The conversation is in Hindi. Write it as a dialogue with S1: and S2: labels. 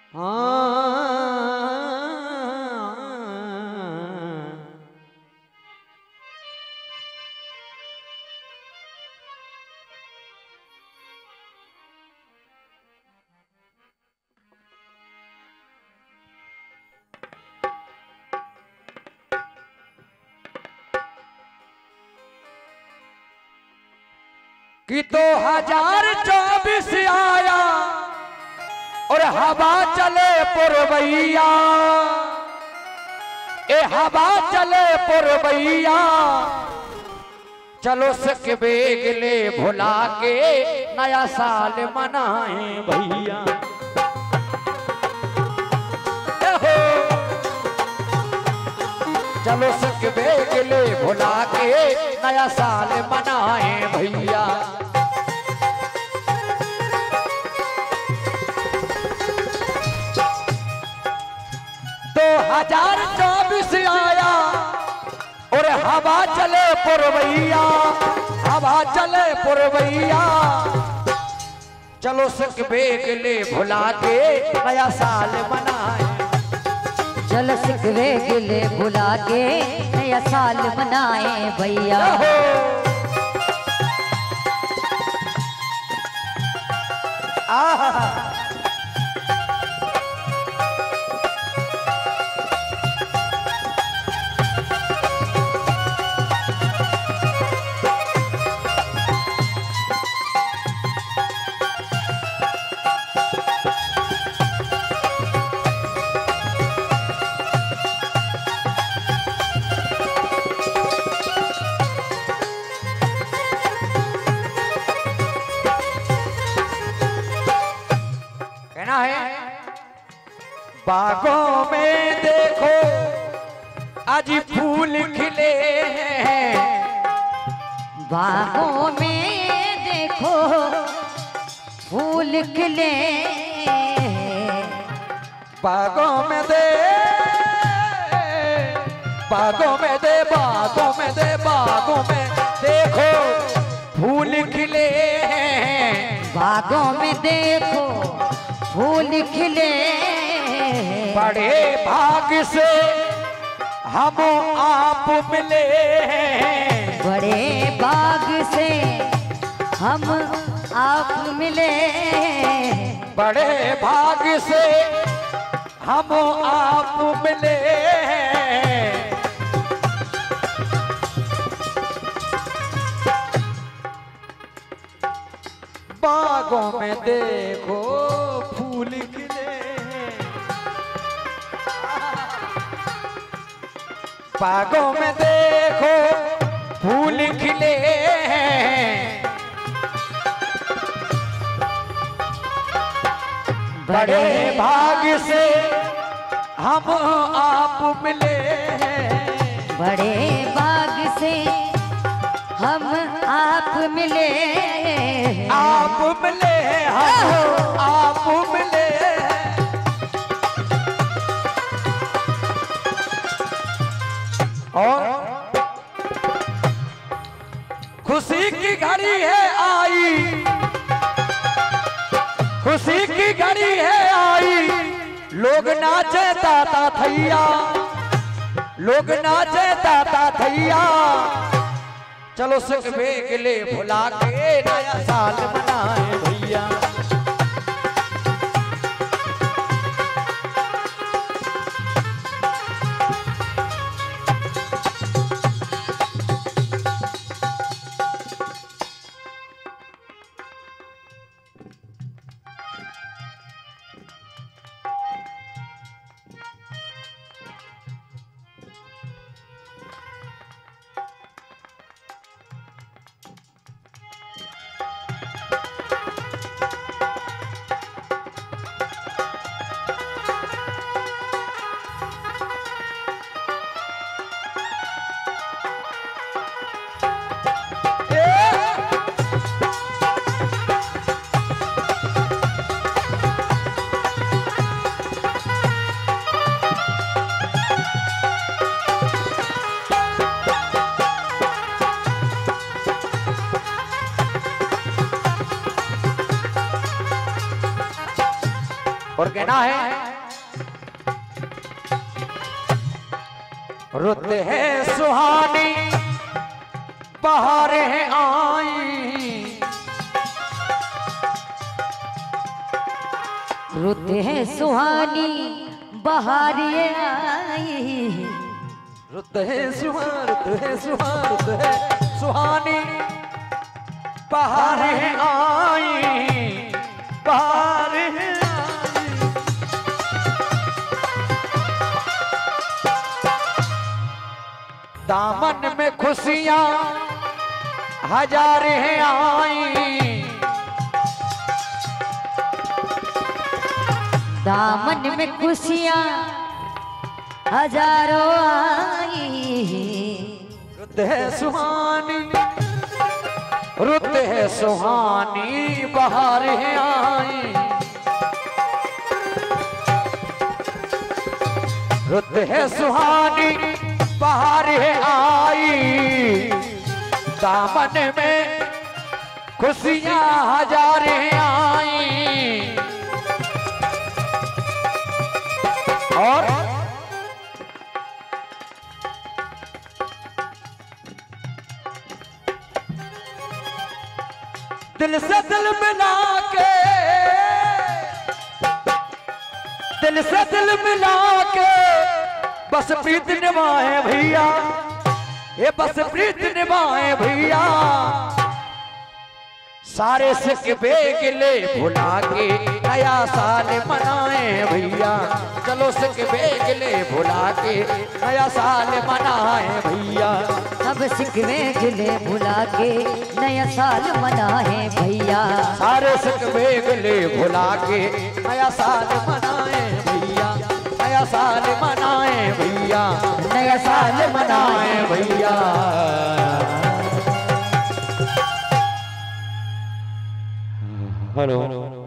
S1: कि 2024 आया और हवा चले पुरवैया, ए हवा चले पुरवैया, चलो सक बेग ले भुला के नया साल मनाए भैया। चलो सक बेग ले भुला के नया साल मनाए भैया। 2024 आया और हवा चले पुरवैया, हवा चले पुरवैया, चलो सक बेग ले भुला के नया साल मनाए।
S2: चलो सक बेग ले भुला के नया साल मनाए भैया।
S1: बागों में देखो आज फूल खिले हैं,
S2: बागों में देखो फूल खिले,
S1: बागों में दे, बागों में दे, बागों में दे, बागों में देखो फूल खिले हैं,
S2: बागों में देखो फूल खिले।
S1: बड़े भाग्य से हम आप मिले हैं,
S2: बड़े भाग्य से हम आप मिले,
S1: बड़े भाग्य से हम आप मिले। बागों में देखो फूल खिले, बागों में देखो फूल खिले हैं, बड़े भाग्य से हम आप मिले हैं,
S2: बड़े भाग्य से हम आप मिले,
S1: आप मिले हम आप मिले। और खुशी की घड़ी है आई, खुशी की घड़ी है आई, लोग नाचे ताता थैया, लोग नाचे ताता थैया, चलो सक बेग ले भुला के नया साल मनाए भैया। कहना है रुत है सुहानी बहारें आई,
S2: रुत है सुहानी बहारें आई,
S1: रुत है सुहानी बहारें आई, बहारें आई। दामन में खुशियां हजारें आई,
S2: दामन में खुशियां हजारों आई,
S1: रुत है सुहानी, रुत है सुहानी बहारें आई, रुत है सुहानी बहारें आई, दामन में खुशियां हजारें आई। और दिल से दिल मिला के, दिल से दिल मिला के बस प्रीत निभाए भैया, ये बस प्रीत निभाए भैया, सारे सिकवे गिले भुला के नया साल मनाए भैया, चलो सिकवे गिले भुला के नया साल मनाए भैया,
S2: सब सिकवे गिले भुला के नया साल मनाए भैया,
S1: सारे सिकवे गिले भुला के नया साल मनाए भैया, नया साल मनाए भैया, नया साल मनाए भैया। हेलो।